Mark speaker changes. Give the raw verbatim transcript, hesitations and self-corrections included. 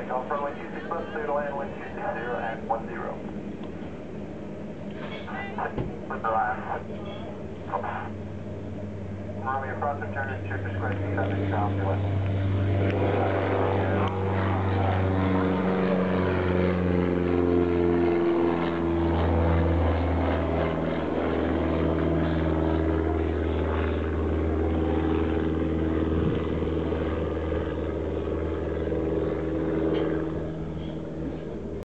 Speaker 1: Golf runway two six left, clear to land, wind two six zero and one zero. Clear to land. Romeo cross return and check the square speed on the south west.